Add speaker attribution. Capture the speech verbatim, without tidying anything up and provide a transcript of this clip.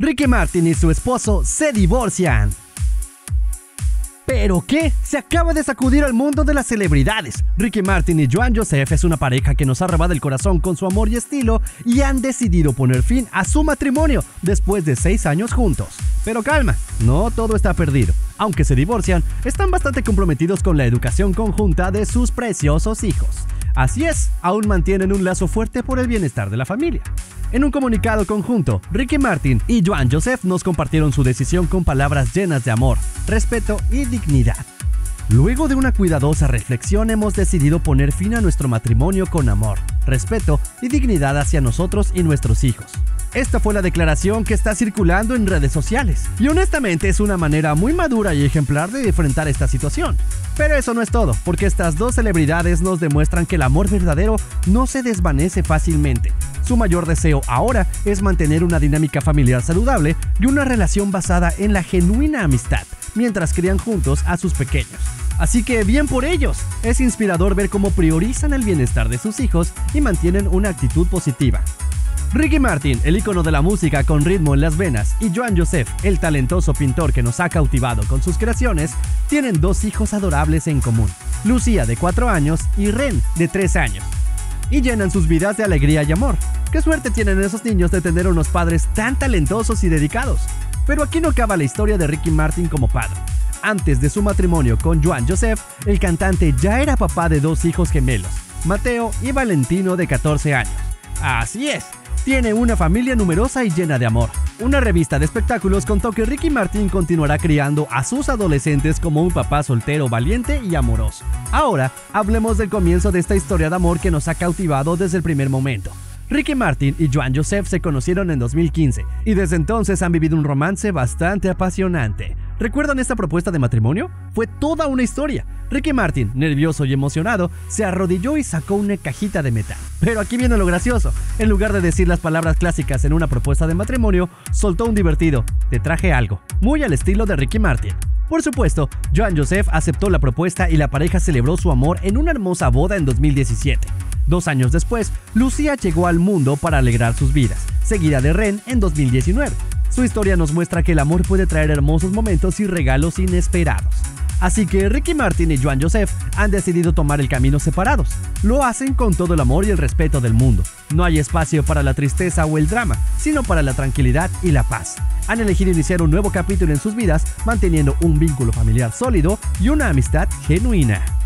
Speaker 1: Ricky Martin y su esposo se divorcian. ¿Pero qué? Se acaba de sacudir al mundo de las celebridades. Ricky Martin y Joan Joseph es una pareja que nos ha robado el corazón con su amor y estilo y han decidido poner fin a su matrimonio después de seis años juntos. Pero calma, no todo está perdido. Aunque se divorcian, están bastante comprometidos con la educación conjunta de sus preciosos hijos. Así es, aún mantienen un lazo fuerte por el bienestar de la familia. En un comunicado conjunto, Ricky Martin y Joan Joseph nos compartieron su decisión con palabras llenas de amor, respeto y dignidad. Luego de una cuidadosa reflexión hemos decidido poner fin a nuestro matrimonio con amor, respeto y dignidad hacia nosotros y nuestros hijos. Esta fue la declaración que está circulando en redes sociales, y honestamente es una manera muy madura y ejemplar de enfrentar esta situación. Pero eso no es todo, porque estas dos celebridades nos demuestran que el amor verdadero no se desvanece fácilmente. Su mayor deseo ahora es mantener una dinámica familiar saludable y una relación basada en la genuina amistad, mientras crían juntos a sus pequeños. Así que bien por ellos, es inspirador ver cómo priorizan el bienestar de sus hijos y mantienen una actitud positiva. Ricky Martin, el ícono de la música con ritmo en las venas, y Joan Joseph, el talentoso pintor que nos ha cautivado con sus creaciones, tienen dos hijos adorables en común, Lucía de cuatro años y Ren de tres años, y llenan sus vidas de alegría y amor. ¡Qué suerte tienen esos niños de tener unos padres tan talentosos y dedicados! Pero aquí no acaba la historia de Ricky Martin como padre. Antes de su matrimonio con Joan Joseph, el cantante ya era papá de dos hijos gemelos, Mateo y Valentino de catorce años. Así es, tiene una familia numerosa y llena de amor. Una revista de espectáculos contó que Ricky Martin continuará criando a sus adolescentes como un papá soltero, valiente y amoroso. Ahora, hablemos del comienzo de esta historia de amor que nos ha cautivado desde el primer momento. Ricky Martin y Joan Joseph se conocieron en dos mil quince y desde entonces han vivido un romance bastante apasionante. ¿Recuerdan esta propuesta de matrimonio? Fue toda una historia. Ricky Martin, nervioso y emocionado, se arrodilló y sacó una cajita de metal. Pero aquí viene lo gracioso. En lugar de decir las palabras clásicas en una propuesta de matrimonio, soltó un divertido "te traje algo", muy al estilo de Ricky Martin. Por supuesto, Joan Joseph aceptó la propuesta y la pareja celebró su amor en una hermosa boda en dos mil diecisiete. Dos años después, Lucía llegó al mundo para alegrar sus vidas, seguida de Ren en dos mil diecinueve. Su historia nos muestra que el amor puede traer hermosos momentos y regalos inesperados. Así que Ricky Martin y Joan Joseph han decidido tomar el camino separados. Lo hacen con todo el amor y el respeto del mundo. No hay espacio para la tristeza o el drama, sino para la tranquilidad y la paz. Han elegido iniciar un nuevo capítulo en sus vidas, manteniendo un vínculo familiar sólido y una amistad genuina.